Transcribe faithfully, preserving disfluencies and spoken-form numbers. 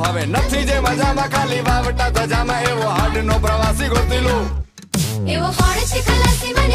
भावे नथी जे मजामा खाली वावटा धजामा एवो हाड नो प्रवासी गोती लो एवो हाड छे खलासी